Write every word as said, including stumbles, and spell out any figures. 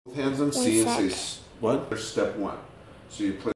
Hands on C and say, what? Step one. So you play